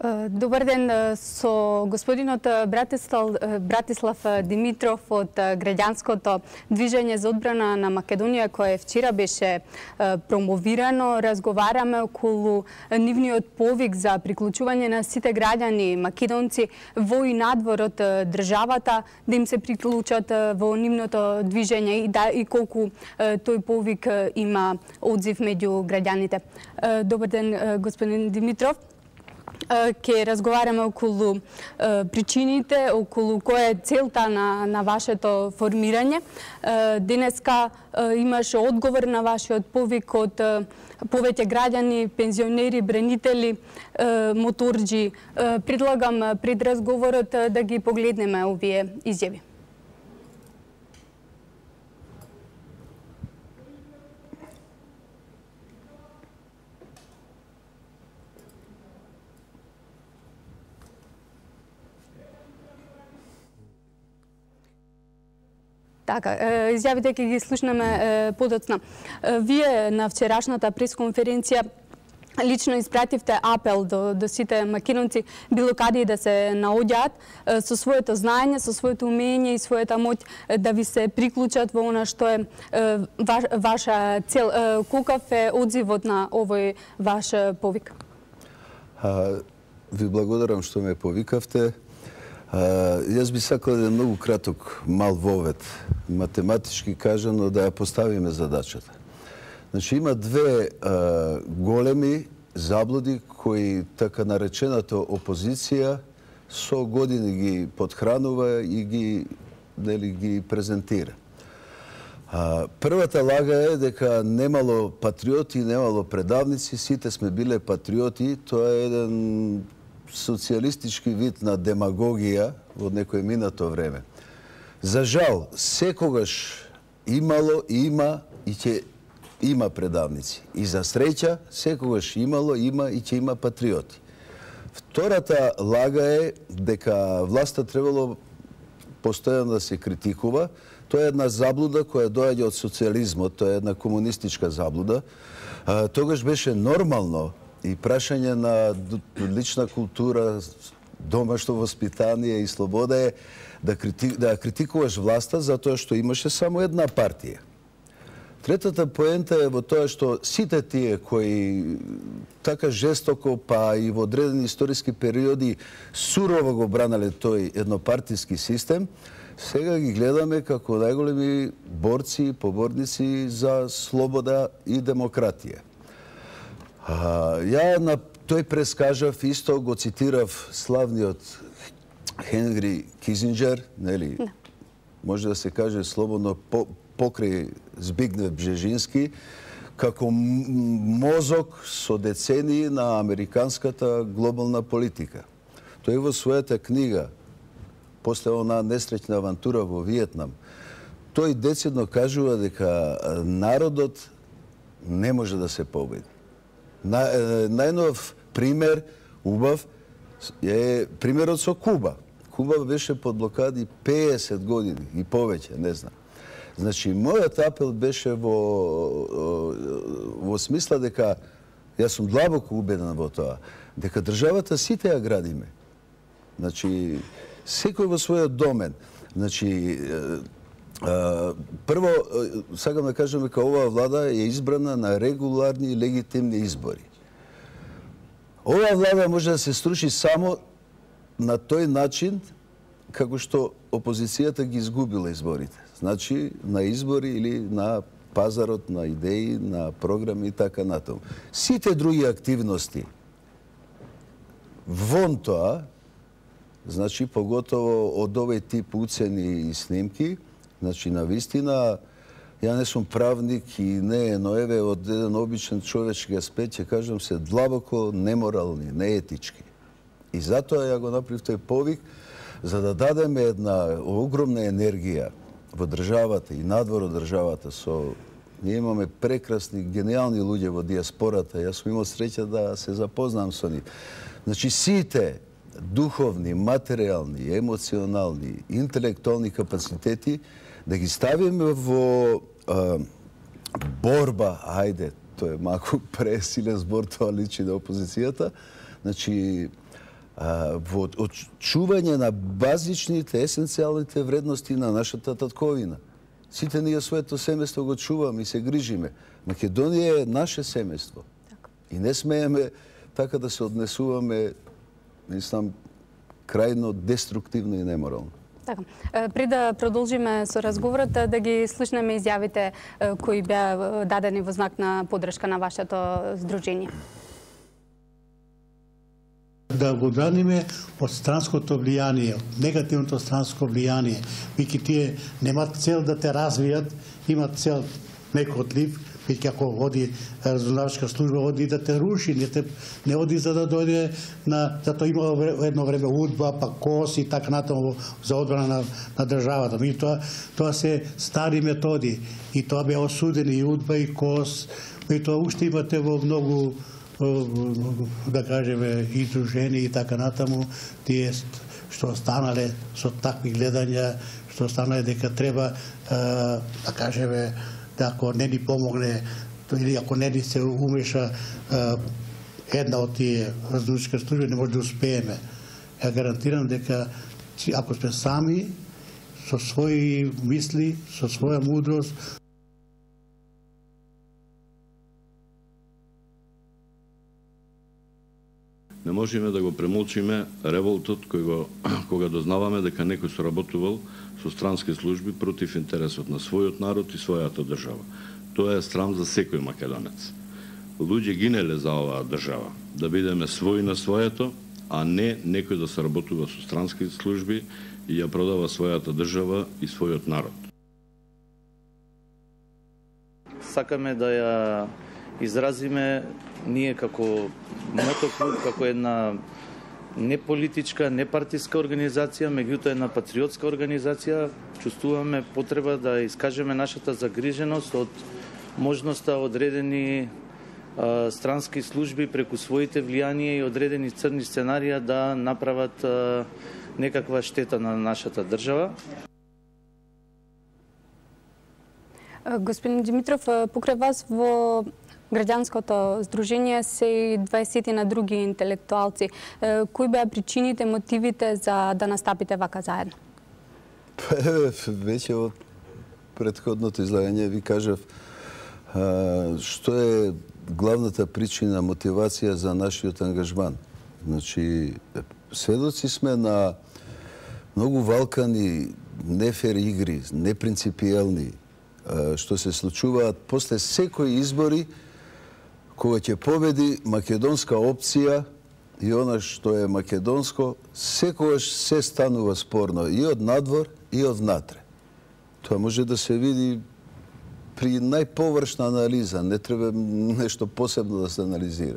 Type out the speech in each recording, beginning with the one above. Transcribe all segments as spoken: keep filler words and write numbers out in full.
Добар ден со господинот Братислав, Братислав Димитров од граѓанското движење за одбрана на Македонија, кое вчера беше промовирано. Разговараме околу нивниот повик за приклучување на сите граѓани македонци во и надвор од државата, да им се приклучат во нивното движење и да и колку тој повик има одзив меѓу граѓаните. Добар ден, господин Димитров. Ке разговараме околу причините, околу која е целта на, на вашето формирање. Денеска имаше одговор на вашиот повик од повеќе граѓани, пензионери, бранители, моторџи. Предлагам пред разговорот да ги погледнеме овие изјави. Така, изјавите ќе ги слушнеме подоцна. Вие на вчерашната пресконференција лично испративте апел до, до сите македонци било каде да се наоѓаат со своето знаење, со своето умење и својата моќ да ви се приклучат во она што е ваш, ваша цел. Колкав е одзивот на овој ваш повик? А, ви благодарам што ме повикавте. Uh, јас би сакал да е многу краток мал вовед, математички кажано, да ја поставиме задачата. Значи, има две uh, големи заблуди кои така наречената опозиција со години ги подхранува и ги, дали, ги презентира. Uh, првата лага е дека немало патриоти, немало предавници, сите сме биле патриоти. Тоа е еден социјалистички вид на демагогија од некој минато време. За жал, секогаш имало, има и ќе има предавници. И за среќа, секогаш имало, има и ќе има патриоти. Втората лага е дека власта требало постојано да се критикува. Тоа е една заблуда која доаѓа од социјализмот, тоа е една комунистичка заблуда. А, тогаш беше нормално и прашање на лична култура, домашно воспитание и слобода е да, крити, да критикуваш власта затоа што имаше само една партија. Третата поента е во тоа што сите тие кои така жестоко, па и во одредени историски периоди сурово го бранале тој еднопартиски систем, сега ги гледаме како најголеми борци и поборници за слобода и демократија. А, ја на тој прес кажав, исто го цитирав славниот Хенри Кизинџер, нели? No. Може да се каже слободно по, покрај Збигнев Бжежински, како мозок со децении на американската глобална политика. Тој во својата книга, после онаа несреќна авантура во Виетнам, тој децидно кажува дека народот не може да се победи. На, најнов пример, убав, е примерот со Куба. Куба беше под блокади пеесет години и повеќе, не знам. Значи, мојот апел беше во, во смисла дека, јас сум длабоко убеден во тоа, дека државата сите ја градиме. Значи, секој во својот домен. Значи, прво, сакам да кажам дека оваа влада е избрана на регуларни и легитимни избори. Оваа влада може да се струши само на тој начин како што опозицијата ги изгубила изборите. Значи, на избори или на пазарот на идеи, на програми и така натаму. Сите други активности вон тоа, значи, поготово од овој тип уцени и снимки, значи, на вистина, ја не сум правник и не е, но еве, од еден обичен човечки аспект, ќе кажам, се длабоко неморални, неетички. И затоа ја го направив тој повик, за да дадеме една огромна енергија во државата и надвор од државата. Со... Ние имаме прекрасни, гениални луѓе во диаспората. Јас сум имал среќа да се запознам со нив. Значи, сите духовни, материјални, емоционални, интелектуални капацитети да ги ставиме во а, борба, ајде, тоа е малку пресилен збор, тоа личи на опозицијата. Значи, во очување на базичните, есенцијалните вредности на нашата татковина. Сите ние своето семејство го чуваме и се грижиме. Македонија е наше семејство. И не смееме така да се однесуваме, мислам, крајно деструктивно и неморално. Така. Пред да продолжиме со разговорот, да ги слушнеме изјавите кои беа дадени во знак на поддршка на вашето здружение. Да го браниме од странското влијание, негативното странско влијание, веќе тие немаат цел да те развијат, имаат цел некотлив, веќе ако води разузнавачка служба, оди да те руши, не, те, не оди за да дојде на... Зато имало едно време удба, па КОС и така натаму за одбрана на, на државата. И тоа, тоа се стари методи. И тоа беа осудени и удба и КОС. И тоа уште имате во многу, да кажеме, издружени и така натаму, тие што останале со такви гледања, што останале дека треба, да кажеме, да ако не ни помогне, или ако не ни се умеша една од тие разузнавачки служби, не може да успееме. Ја гарантирам дека ако сме сами, со своји мисли, со своја мудрост, не можеме да го премолчиме револтот кој го, кога дознаваме дека некој соработувал со странски служби против интересот на својот народ и својата држава. Тоа е срам за секој македонец. Луѓе гинеле за оваа држава, да бидеме своји на своето, а не некој да соработува со странски служби и ја продава својата држава и својот народ. Сакаме да ја изразиме ние како мотоклуб, како една неполитичка, непартиска организација, меѓутоа една патриотска организација, чувствуваме потреба да искажеме нашата загриженост од можноста одредени а, странски служби преку своите влијанија и одредени црни сценарија да направат а, некаква штета на нашата држава. Господин Димитров, покрај вас во Граѓанското здружение се и дваесет на други интелектуалци. Кои беа причините, мотивите за да настапите вака заедно? Веќе од претходното излагање ви кажав што е главната причина, мотивација за нашиот ангажман. Значи, сведоци сме на многу валкани, нефер игри, непринципиелни, што се случуваат после секои избори, кога ќе победи македонска опција и она што е македонско, секогаш се станува спорно и од надвор и од внатре. Тоа може да се види при најповршна анализа, не треба нешто посебно да се анализира.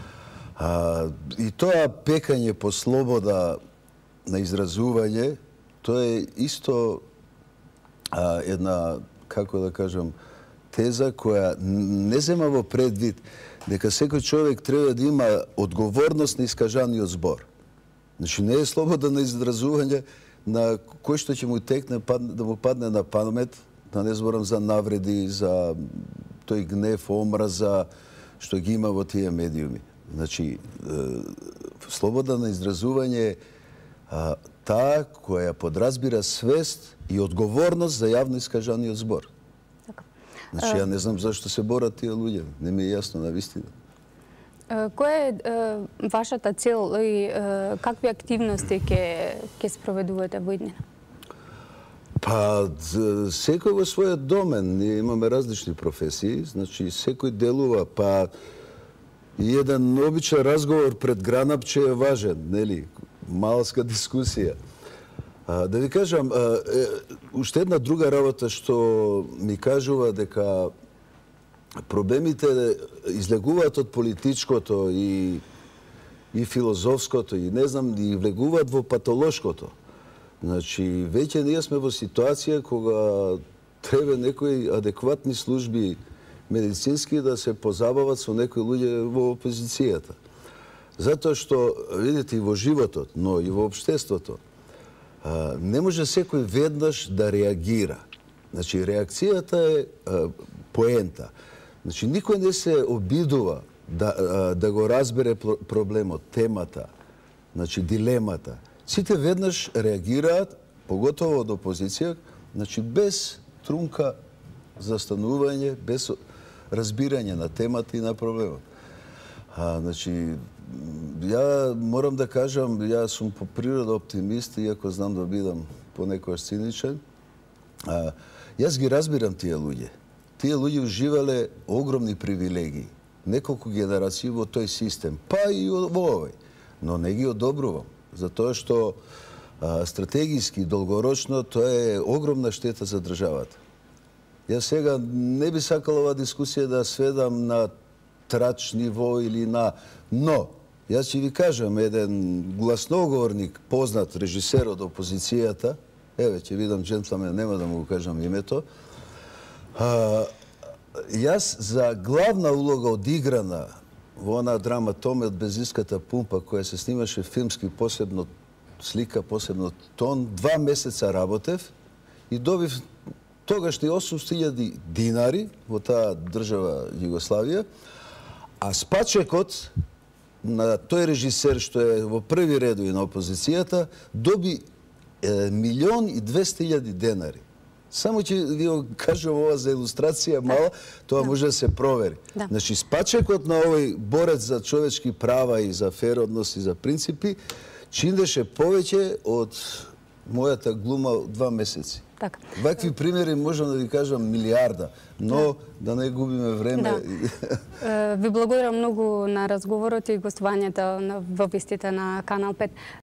А, и тоа пекање по слобода на изразување, тоа е исто а, една, како да кажам, теза која не зема во предвид дека секој човек треба да има одговорност на искажаниот збор. Значи, не е слобода на изразување на кој што ќе му текне да му падне на памет, да не зборам за навреди, за тој гнев, омраза што ги има во тие медиуми. Значи, слобода на изразување е таа која подразбира свест и одговорност за јавно искажаниот збор. Значи, ја не знам зашто се борат тие луѓе. Не ми е јасно на вистина. Која е вашата цел и какви активности ќе ќе спроведувате во иднина? Па, секој во својот домен. Ние имаме различни професии. Значи, секој делува. Па, и еден обичен разговор пред гранапче е важен, нели? Малска дискусија. Да ви кажам, уште една друга работа што ми кажува дека проблемите излегуваат од политичкото и, и филозофското и не знам, и влегуваат во патолошкото. Значи, веќе ние сме во ситуација кога треба некои адекватни служби медицински да се позабават со некои луѓе во опозицијата. Затоа што, видите, и во животот, но и во општеството, не може секој веднаш да реагира. Значи, реакцијата е поента. Значи, никој не се обидува да, да го разбере проблемот, темата, значи дилемата. Сите веднаш реагираат, поготово од опозиција, значи без трунка застанување, без разбирање на темата и на проблемот. А, значи, ја морам да кажам, ја сум по природа оптимист, иако знам да бидам понекогаш циничен. А, јас ги разбирам тие луѓе. Тие луѓе уживале огромни привилегии. Неколку генерации во тој систем, па и во овој. Но не ги одобрувам, затоа што а, стратегиски, долгорочно, тоа е огромна штета за државата. Јас сега не би сакал ова дискусија да сведам на трач ниво или на... Но, јас ќе ви кажам, еден гласноговорник, познат режисер од опозицијата, еве, ќе видам джентлмен, нема да му го кажам името, а, јас за главна улога одиграна во онаа драма Томет без иската пумпа, која се снимаше филмски, посебно слика, посебно тон, два месеца работев и добив тогашни осумстотини илјади динари во таа држава Југославија, а спачекот на тој режисер што е во први редови на опозицијата доби е, милион и двесте илјади денари. Само ќе ви го кажам ова за илустрација мала, тоа може да се провери. Да. Значи, спачекот на овој борец за човечки права и за фер односи и за принципи чиндеше повеќе од мојата глума два месеци. Така. Вакви примери можам да ви кажам милиарда, но да, да не губиме време. Да. Ви благодарам многу на разговорот и гостувањето во вистите на Канал пет.